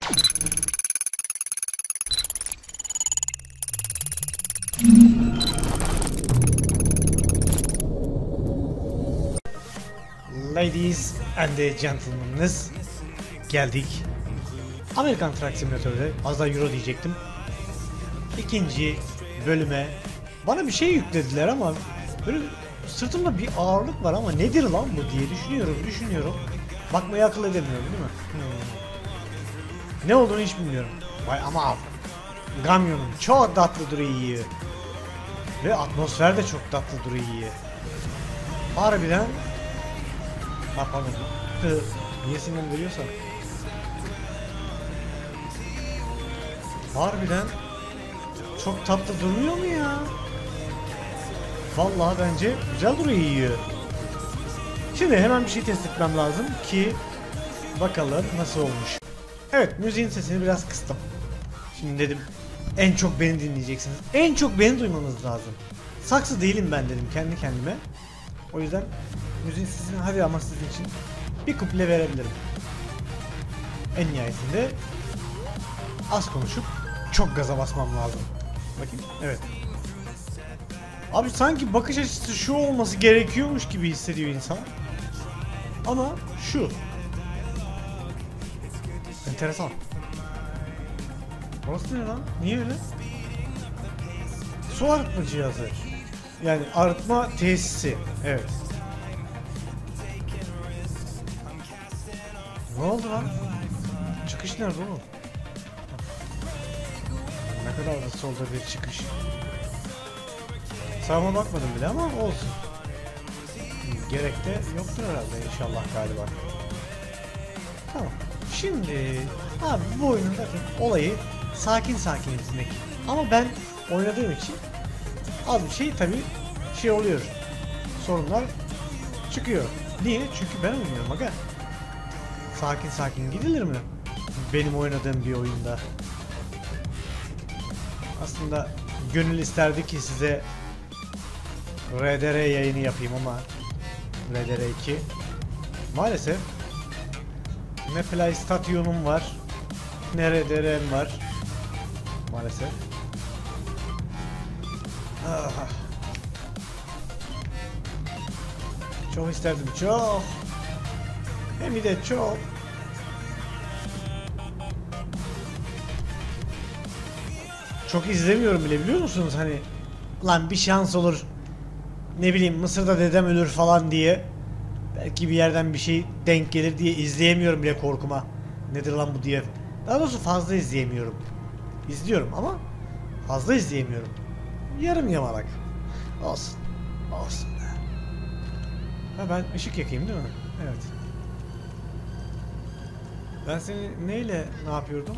Ladies and gentlemen'ız, geldik. Amerikan Truck Simulator'da, az daha Euro diyecektim. İkinci bölüme bana bir şey yüklediler ama böyle sırtımda bir ağırlık var ama nedir lan bu diye düşünüyorum. Bakmayı akıl edemiyorum, değil mi? Ne olduğunu hiç bilmiyorum. Vay ama kamyonun çok tatlı duruyor. Ve atmosfer de çok tatlı duruyor. Harbiden pardon. Niye sinyal veriyorsa? Harbiden çok tatlı durmuyor mu ya? Vallahi bence güzel duruyor. Şimdi hemen bir şey test etmem lazım ki bakalım nasıl olmuş. Evet, müziğin sesini biraz kıstım. Şimdi dedim en çok beni dinleyeceksiniz. En çok beni duymanız lazım. Saksı değilim ben dedim kendi kendime. O yüzden müziğin sesini hadi ama sizin için bir kuple verebilirim. En nihayetinde az konuşup çok gaza basmam lazım. Bakayım. Evet. Abi sanki bakış açısı şu olması gerekiyormuş gibi hissediyor insan. Ama şu. Enteresan. Orası ne lan? Niye öyle? Su arıtma cihazı. Yani arıtma tesisi. Evet. Ne oldu lan? Çıkış nerede oğlum? Ne kadar da solda bir çıkış. Sağıma bakmadım bile ama olsun. Gerek de yoktur herhalde inşallah galiba. Tamam. Şimdi abi bu oyunun zaten olayı sakin izlemek. Ama ben oynadığım için az bir şey tabii şey oluyor. Sorunlar çıkıyor. Niye? Çünkü ben oynuyorum aga. Sakin gidilir mi? Benim oynadığım bir oyunda. Aslında gönül isterdi ki size RDR yayını yapayım ama RDR 2 maalesef ne PlayStation'um var ne RDR'm var maalesef. Çok isterdim, çok. Hem de çok. Çok izlemiyorum bile, biliyor musunuz? Hani lan bir şans olur, ne bileyim Mısır'da dedem ölür falan diye, belki bir yerden bir şey denk gelir diye izleyemiyorum bile korkuma. Nedir lan bu diye. Daha doğrusu fazla izleyemiyorum. İzliyorum ama fazla izleyemiyorum. Yarım yamalak. Olsun. Ha, ben ışık yakayım değil mi? Evet. Ben seni neyle ne yapıyordum?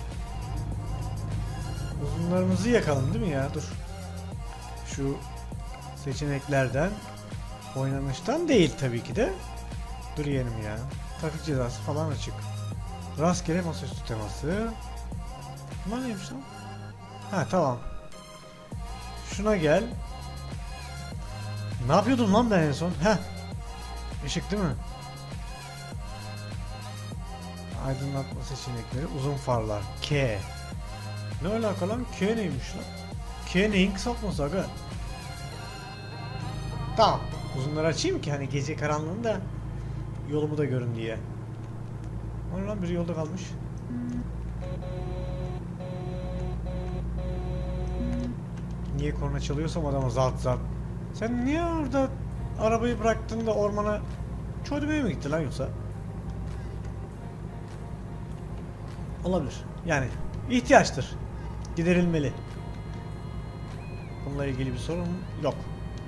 Uzunlarımızı yakalım değil mi ya? Dur. Şu seçeneklerden, oynanıştan değil tabii ki de. Dur yeğenim ya. Trafik cezası falan açık. Rastgele masaüstü teması. Bunlar neymiş lan? Ha tamam. Şuna gel. Ne yapıyordum lan ben en son? Heh. Işık değil mi? Aydınlatma seçenekleri, uzun farlar. K. Ne alaka lan? K neymiş lan? K neyin kısaltması aga? Tamam. Uzunları açayım ki hani gece karanlığında yolumu da görün diye. O lan, biri yolda kalmış. Niye korna çalıyorsam adama zart. Sen niye orada arabayı bıraktın da ormana çöldürmeye mi gitti lan yoksa? Olabilir. Yani ihtiyaçtır. Giderilmeli. Bununla ilgili bir sorun yok.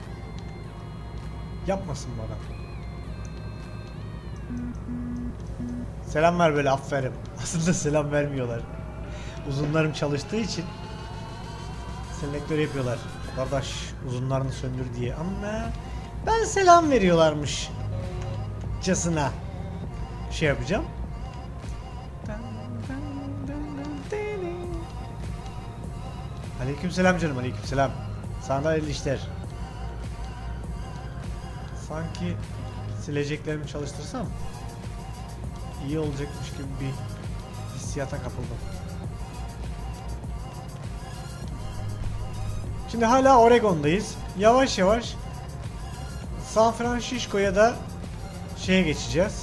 Yapmasın bu adam. Selam ver böyle, aferin. Aslında selam vermiyorlar. Uzunlarım çalıştığı için selektör yapıyorlar. Kardeş uzunlarını söndür diye. Ama ben selam veriyorlarmış casına şey yapacağım. Aleykümselam canım, aleykümselam. Sana da hayırlı işler. Sanki sileceklerimi çalıştırsam iyi olacakmış gibi bir hissiyata kapıldım. Şimdi hala Oregon'dayız. Yavaş yavaş San Francisco'ya da şeye geçeceğiz.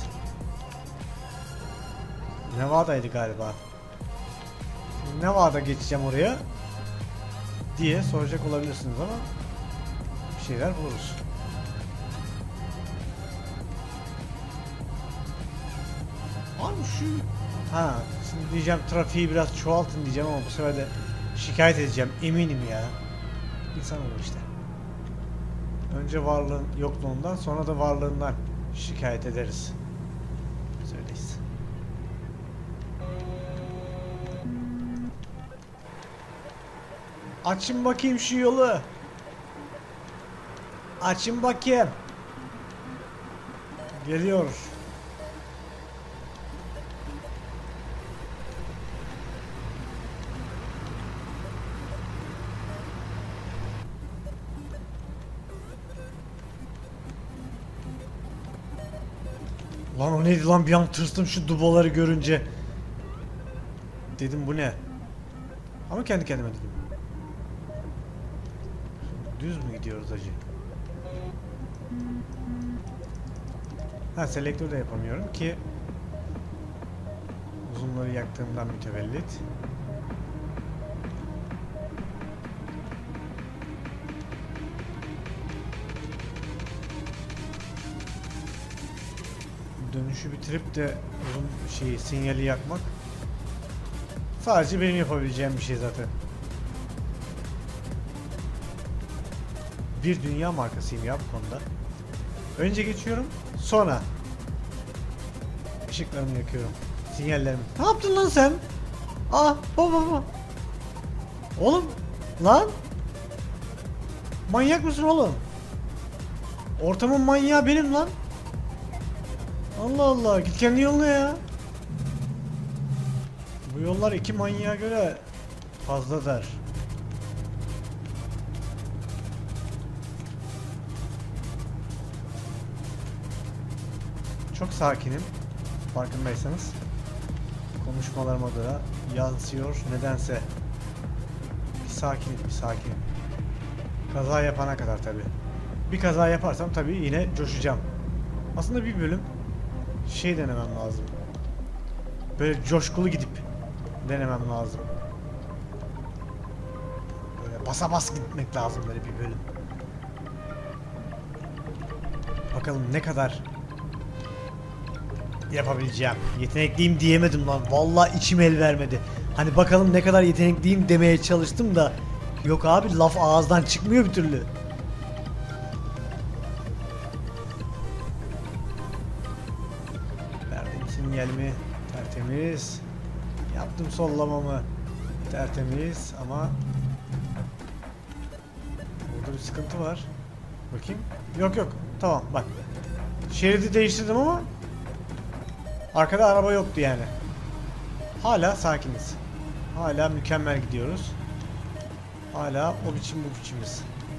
Nevada'ydı galiba. Nevada geçeceğim oraya diye soracak olabilirsiniz ama bir şeyler buluruz. Abi şu şimdi diyeceğim trafiği biraz çoğaltın diyeceğim ama bu sefer de şikayet edeceğim eminim ya. İnsan olur işte. Önce varlığın yokluğundan sonra da varlığından şikayet ederiz. Biz öyleyiz. Açın bakayım şu yolu. Açın bakayım. Geliyor. Lan o neydi lan, bir an tırstım şu dubaları görünce. Dedim bu ne? Ama kendi kendime dedim. Düz mü gidiyoruz acı? Selektör de yapamıyorum ki uzunları yaktığımdan mütevellit. Dönüşü bitirip de uzun sinyali yakmak sadece benim yapabileceğim bir şey zaten. Bir dünya markasıyım ya bu konuda. Önce geçiyorum, sonra ışıklarımı yakıyorum, sinyallerimi. Ne yaptın lan sen? Baba. Oğlum lan, manyak mısın oğlum? Ortamın manyağı benim lan. Allah Allah, git kendi yoluna ya. Bu yollar iki manyağa göre fazla dar. Çok sakinim, farkındaysanız. Konuşmalarıma da yansıyor nedense. Bir sakinim. Kaza yapana kadar tabi. Bir kaza yaparsam tabi yine coşacağım. Aslında bir bölüm denemem lazım. Böyle coşkulu gidip denemem lazım. Böyle basa bas gitmek lazım böyle bir bölüm. Bakalım ne kadar yapabileceğim. Yetenekliyim diyemedim lan. Vallahi içim el vermedi. Hani bakalım ne kadar yetenekliyim demeye çalıştım da yok abi, laf ağızdan çıkmıyor bir türlü. Verdim sinyalimi. Tertemiz. Yaptım sollamamı. Tertemiz ama burada bir sıkıntı var. Bakayım. Yok. Tamam bak. Şeridi değiştirdim ama arkada araba yoktu yani. Hala sakiniz. Hala mükemmel gidiyoruz. Hala o biçim bu biçimiz.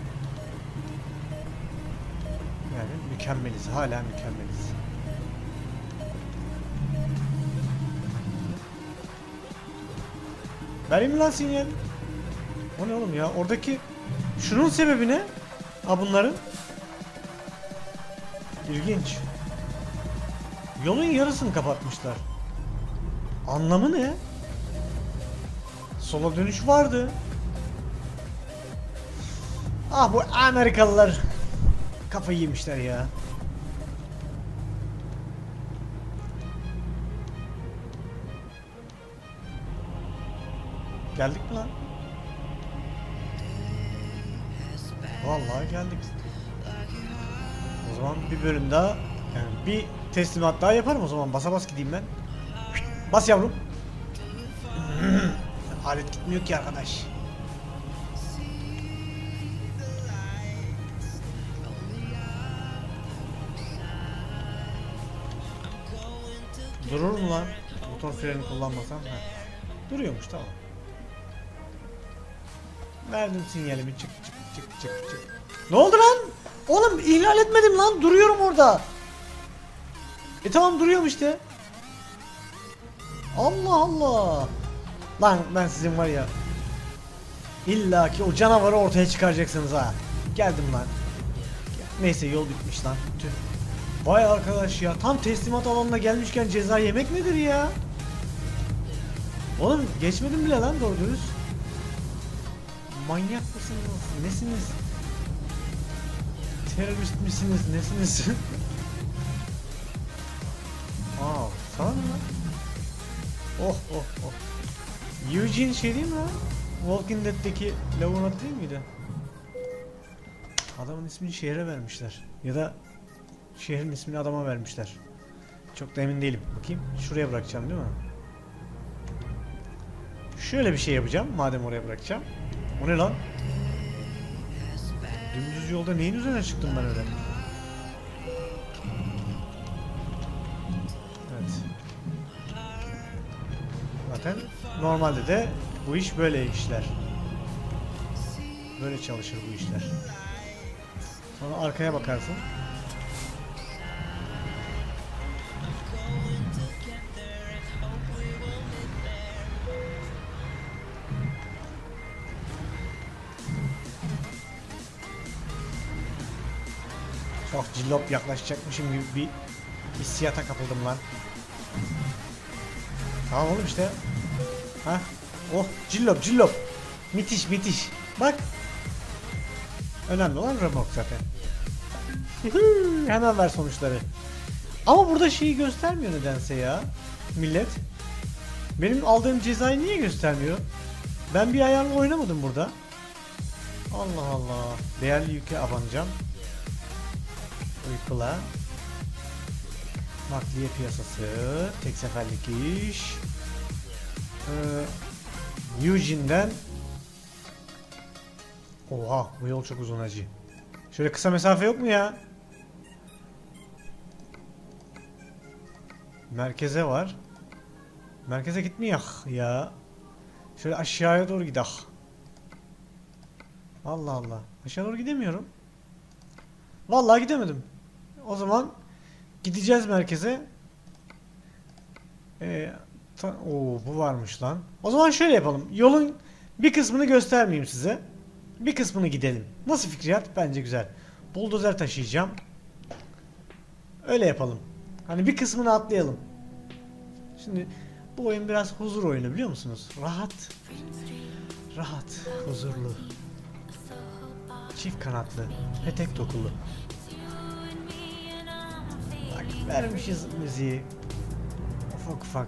Yani mükemmeliz. Hala mükemmeliz. Vereyim mi lan sinyal? O ne oğlum ya? Oradaki şunun sebebi ne? Bunların. İlginç. Yolun yarısını kapatmışlar. Anlamı ne? Sola dönüş vardı. Bu Amerikalılar kafayı yemişler ya. Geldik mi lan? Vallahi geldik. O zaman bir bölüm daha, yani bir teslimat daha yaparım o zaman. Basa bas gideyim ben. Bas yavrum. Alet gitmiyor ki arkadaş. Durur mu lan? Motor freni kullanmasam. Duruyormuş, tamam. Verdim sinyalimi, çık. Ne oldu lan? Oğlum ihlal etmedim lan, duruyorum orada. Tamam duruyorum işte. Allah Allah. Lan ben sizin var ya. İlla ki o canavarı ortaya çıkaracaksınız ha. Geldim lan. Neyse yol bitmiş lan. Tüh. Vay arkadaş ya, tam teslimat alanına gelmişken ceza yemek nedir ya? Oğlum geçmedim bile lan doğru dürüst. Manyak mısınız? Nesiniz? Terörist misiniz? Nesiniz? Aa, sağ mı lan? Oh oh oh. Eugene şey değil mi lan? Walking Dead'deki lavuğun adı değil miydi? Adamın ismini şehre vermişler. Ya da şehrin ismini adama vermişler. Çok da emin değilim. Bakayım. Şuraya bırakacağım değil mi? Şöyle bir şey yapacağım. Madem oraya bırakacağım. O ne lan? Dümdüz yolda neyin üzerine çıktım ben öyle? Evet. Zaten normalde de bu iş böyle işler. Böyle çalışır bu işler. Sonra arkaya bakarsın. Çok cillop yaklaşacakmışım gibi bir hissiyata kapıldım lan. Tamam oğlum işte. Ha? Oh cillop cillop. Müthiş müthiş. Bak. Önemli olan remork zaten. Hemen ver sonuçları. Ama burada şeyi göstermiyor nedense ya. Millet. Benim aldığım cezayı niye göstermiyor? Ben bir ayarla oynamadım burada. Allah Allah. Değerli yüke abanacağım. Uykula. Nakliye piyasası. Tek seferlik iş. Eugene'den. Oha bu yol çok uzun hacı. Şöyle kısa mesafe yok mu ya? Merkeze var. Merkeze gitmiyor ya. Şöyle aşağıya doğru gidelim. Allah Allah. Aşağı doğru gidemiyorum. Vallahi gidemedim. O zaman gideceğiz merkeze. Oo, bu varmış lan. O zaman şöyle yapalım. Yolun bir kısmını göstermeyeyim size. Bir kısmını gidelim. Nasıl fikriyat? Bence güzel. Buldozer taşıyacağım. Öyle yapalım. Hani bir kısmını atlayalım. Şimdi bu oyun biraz huzur oyunu biliyor musunuz? Rahat. Rahat, huzurlu. Çift kanatlı, petek dokulu. Bak vermişiz müziği. Ufak ufak.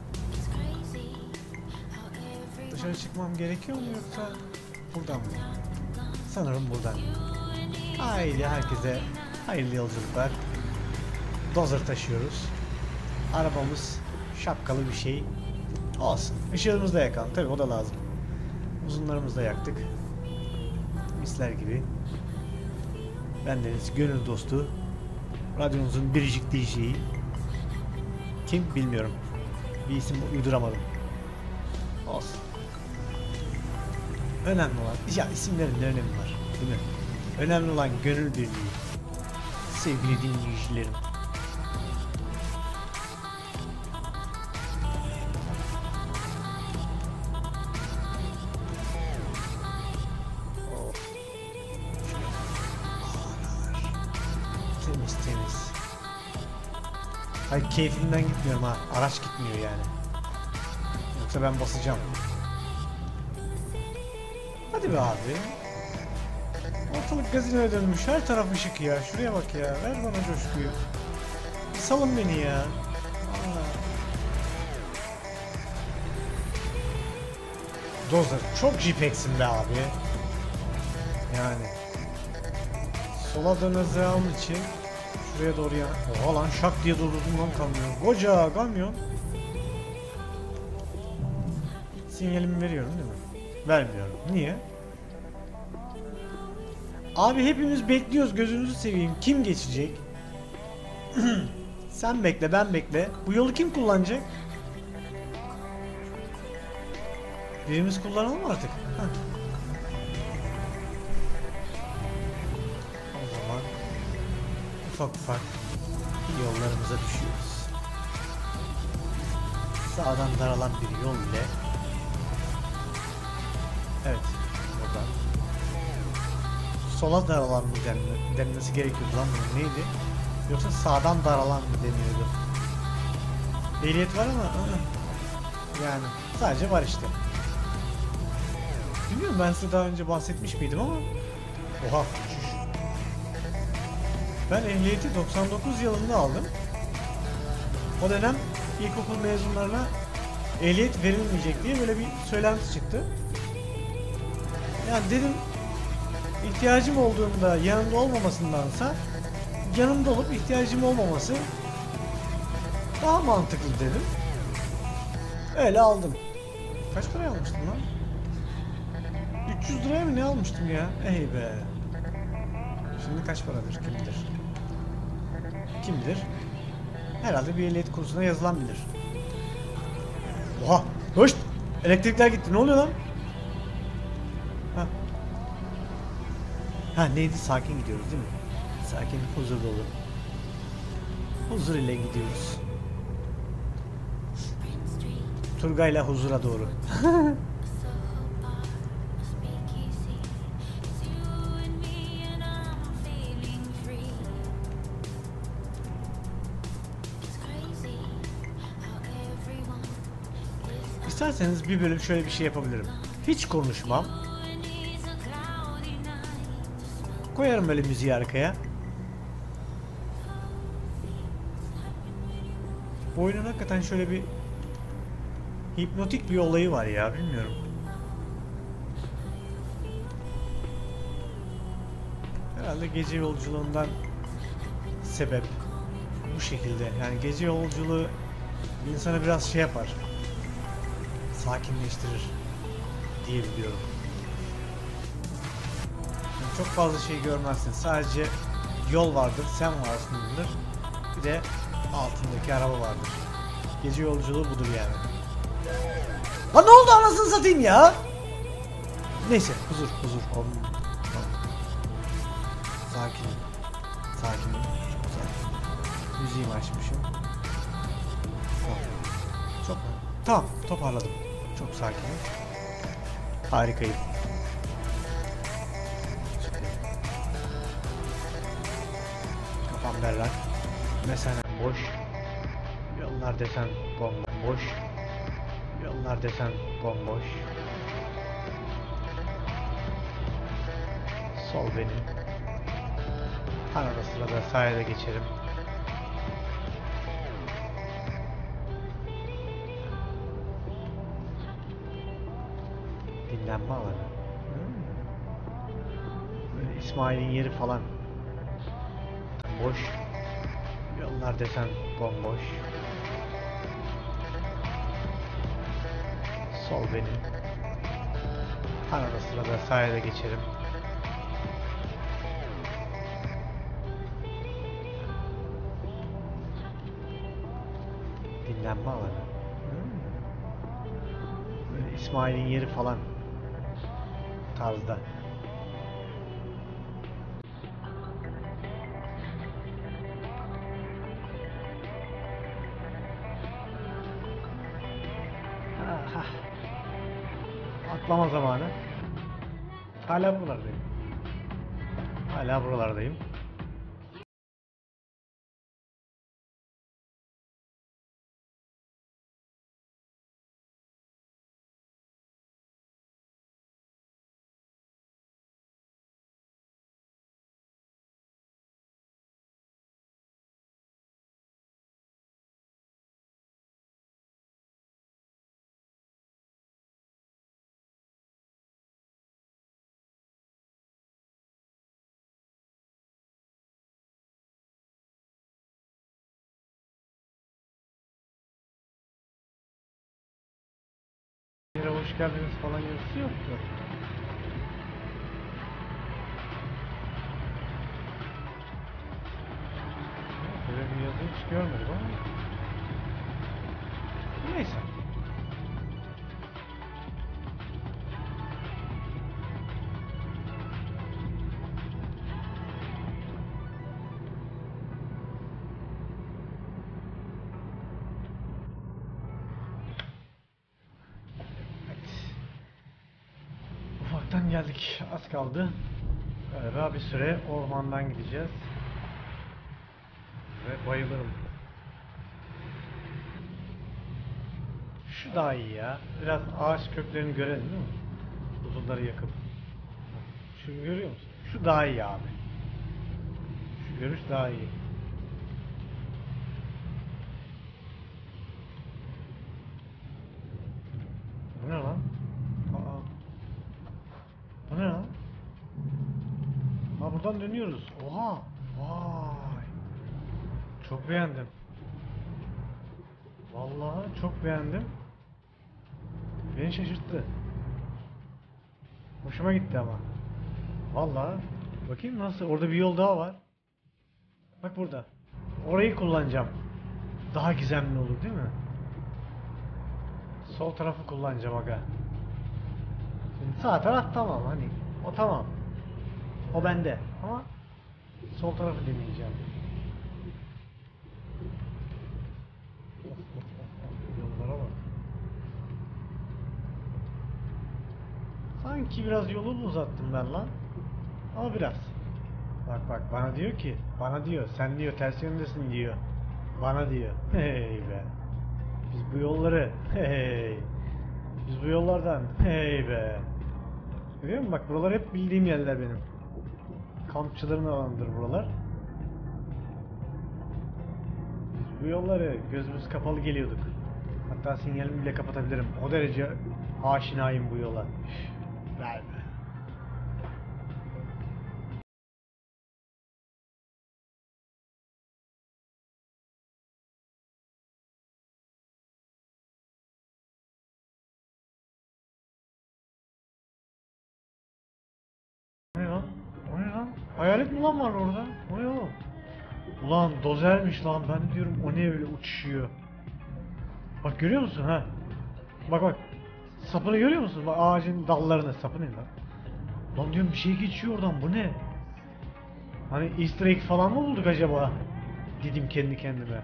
Dışarı çıkmam gerekiyor mu yoksa buradan mı? Sanırım buradan. Haydi herkese hayırlı yolculuklar. Dozer taşıyoruz. Arabamız şapkalı bir şey. Olsun. Işığımızı da yakalım. Tabii o da lazım. Uzunlarımızı da yaktık. Misler gibi. Bendeniz gönül dostu. Radyonuzun biricik DJ'yi. Kim bilmiyorum. Bir isim uyduramadım. Olsun. Önemli olan, ya isimlerin ne önemi var, değil mi? Önemli olan gönül birliği. Sevgili dinleyicilerim. Temiz temiz. Hayır keyfimden gitmiyorum ha. Araç gitmiyor yani. Yoksa ben basacağım. Hadi be abi. Ortalık gazinoya dönmüş. Her taraf ışık ya. Şuraya bak ya. Ver bana coşkuyu. Salın beni ya. Allah. Dozer çok J-Pex'in be abi. Yani. Sola döneceğim için şuraya doğru ya. Oha lan şak diye durdurdum lan kamyon. Koca kamyon. Sinyalimi veriyorum değil mi? Vermiyorum. Niye? Abi hepimiz bekliyoruz, gözünüzü seveyim. Kim geçecek? Sen bekle, ben bekle. Bu yolu kim kullanacak? Birimiz kullanalım artık. Heh. O zaman ufak ufak yollarımıza düşüyoruz. Sağdan daralan bir yol ile. Evet. Buradan. Sola daralan mı denmesi gerekiyordu lan, bunun neydi? Yoksa sağdan daralan mı deniyordu? Ehliyet var ama yani sadece var işte. Bilmiyorum, ben size daha önce bahsetmiş miydim ama oha. Ben ehliyeti 99 yılında aldım. O dönem ilkokul mezunlarına ehliyet verilmeyecek diye böyle bir söylenti çıktı. Yani dedim, ihtiyacım olduğunda yanımda olmamasındansa yanımda olup ihtiyacım olmaması daha mantıklı dedim. Öyle aldım. Kaç paraya almıştım lan? 300 liraya mı ne almıştım ya? Ey be. Şimdi kaç paradır kim bilir? Kim bilir? Herhalde bir ehliyet kursuna yazılan bilir. Oha! Hoş! Elektrikler gitti. Ne oluyor lan? Ha. Ha neydi? Sakin gidiyoruz değil mi? Sakin, huzur dolu. Huzur ile gidiyoruz. Turgay'la huzura doğru. İsterseniz bir bölüm şöyle bir şey yapabilirim. Hiç konuşmam. Koyarım böyle müziği arkaya. Bu oyunun hakikaten şöyle bir hipnotik bir olayı var ya, bilmiyorum. Herhalde gece yolculuğundan sebep bu şekilde. Yani gece yolculuğu insanı biraz şey yapar. Sakinleştirir diye biliyorum. Yani çok fazla şey görmezsin. Sadece yol vardır, sen varsındır. Bir de altındaki araba vardır. Gece yolculuğu budur yani. Lan ne oldu anasını satayım ya? Neyse, huzur. Sakin. Sakin. Çok sakin. Müziğimi açmışım. Çok. Tamam, toparladım. Çok sakin. Harikayım. Kafam berrak. Mesanem boş. Yollar desen bomboş. Yollar desen bomboş. Sol benim. Arada sırada sahile geçerim. Dinlenme alanı. Böyle İsmail'in yeri falan. Boş. Yollar desen bomboş. Sol benim. Arada sırada sahile geçerim. Dinlenme alanı. Böyle İsmail'in yeri falan tarzda. Aha. Atlama zamanı. Hala buralardayım. Hala buralardayım. Yere hoş geldiniz falan yazısı yoktu. Böyle bir yazı hiç görmedim ama. Neyse. Geldik. Az kaldı. Galiba bir süre ormandan gideceğiz. Ve bayılırım. Şu daha iyi ya. Biraz ağaç köklerini görelim değil mi? Uzunları yakıp. Şu görüyor musun? Şu daha iyi abi. Şu görüş daha iyi. Bu ne lan? Aa. Bu ne lan? Ha buradan dönüyoruz. Oha! Vay! Çok beğendim. Vallahi çok beğendim. Beni şaşırttı. Hoşuma gitti ama. Vallahi bakayım nasıl? Orada bir yol daha var. Bak burada. Orayı kullanacağım. Daha gizemli olur değil mi? Sol tarafı kullanacağım aga. Şimdi sağ taraf tamam hani. O tamam. O bende. Ama sol tarafı deneyeceğim. Yollara bak. Sanki biraz yolu mu uzattım ben lan? Ama biraz. Bak bak bana diyor ki, bana diyor, sen diyor ters yöndesin diyor. Bana diyor. Hey be. Biz bu yolları, hey. Biz bu yollardan, hey be. Görüyor musun? Bak buralar hep bildiğim yerler benim. Kampçıların alanıdır buralar. Biz bu yolları gözümüz kapalı geliyorduk. Hatta sinyalimi bile kapatabilirim. O derece aşinayım bu yola. Ver be. O ne lan? O ne lan? Hayalet mi lan var orada? O ne oğlum? Ulan dozermiş lan, ben diyorum o ne öyle uçuşuyor. Bak görüyor musun ha? Bak bak. Sapını görüyor musun? Bak ağacın dallarını, sapı ne lan? Lan diyorum bir şey geçiyor oradan, bu ne? Hani Easter egg falan mı bulduk acaba? Dedim kendi kendime.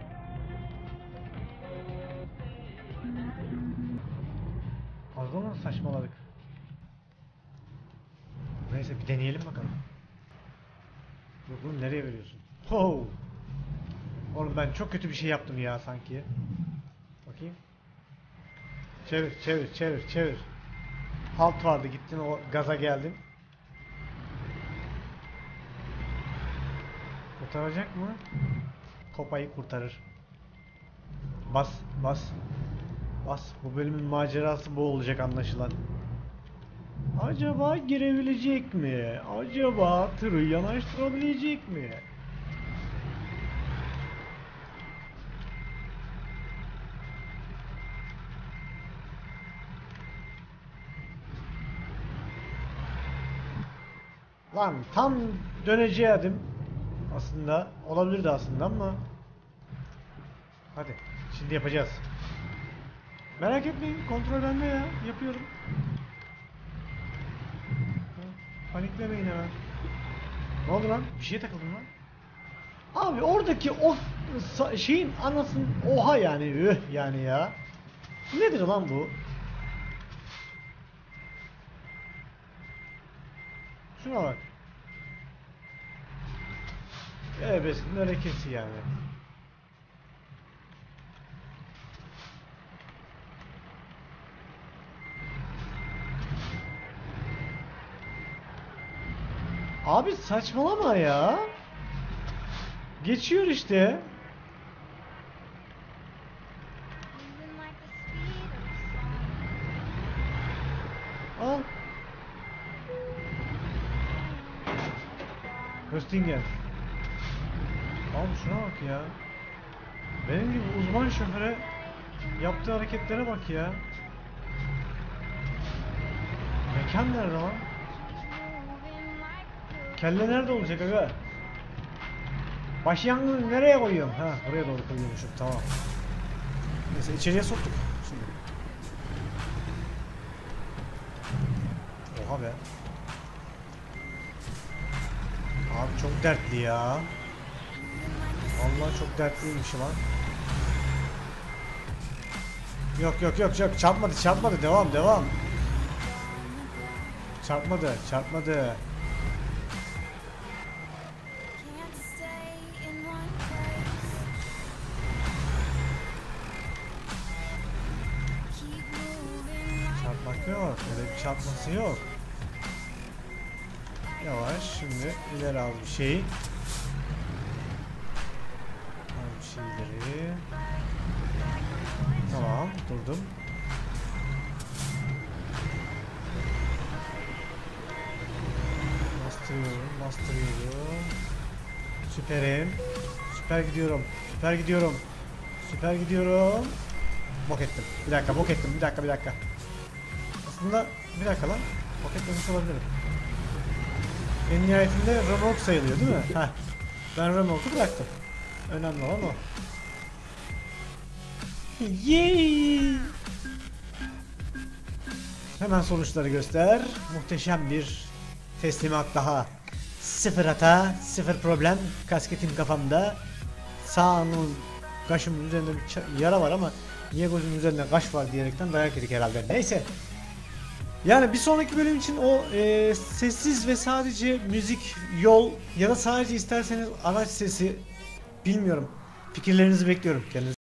Fazla mı saçmaladık? Neyse bir deneyelim bakalım. Dur bunu nereye veriyorsun? Ho! Oğlum ben çok kötü bir şey yaptım ya sanki. Bakayım. Çevir, çevir, çevir, çevir. Halt vardı, gittin o gaza geldin. Kurtaracak mı? Kopayı kurtarır. Bas, bas. Bas. Bu bölümün macerası bu olacak anlaşılan. Acaba girebilecek mi? Acaba tırı yanaştırabilecek mi? Lan tam döneceğim aslında, olabilirdi aslında ama hadi şimdi yapacağız. Merak etmeyin, kontrol bende ya, yapıyorum. Paniklemeyin hemen. Ne oldu lan? Bir şeye takıldım lan. Abi oradaki o şeyin anasının oha yani yani ya. Nedir lan bu? Şuna bak. Ebesinin hareketi yani. Abi saçmalama ya. Geçiyor işte. Al. Köstingen. Abi şuna bak ya. Benim gibi uzman şoföre yaptığı hareketlere bak ya. Mekan nerede lan? Kelle nerede olacak aga? Başyangını nereye koyuyorum? Ha, buraya doğru koyuyormuşum. Tamam. Neyse içeriye soktuk. Şimdi. Oha be. Abi çok dertli ya. Vallahi çok dertliymiş lan. Yok yok yok yok, çarpmadı çarpmadı, devam devam. Çarpmadı, çarpmadı. Çarpmak yok, öyle bir çarpması yok. Yavaş, şimdi ileri al bir şey. Al bir şeyleri. Tamam, durdum. Bastırıyorum, bastırıyorum. Süperim. Süper gidiyorum, süper gidiyorum. Süper gidiyorum. Bok ettim. Bir dakika, bok ettim. Bir dakika, bir dakika. Aslında bir dakika lan. Bok etmemiş olabilirim. En nihayetinde remork sayılıyor değil mi? Heh. Ben remorku bıraktım. Önemli olan o. Yay! Hemen sonuçları göster. Muhteşem bir teslimat daha. Sıfır hata, sıfır problem. Kasketim kafamda. Sağımın, kaşımın üzerinde bir yara var ama niye gözümün üzerinde kaş var diyerekten dayak yedik herhalde. Neyse. Yani bir sonraki bölüm için o sessiz ve sadece müzik, yol ya da sadece isterseniz araç sesi, bilmiyorum. Fikirlerinizi bekliyorum. Kendinize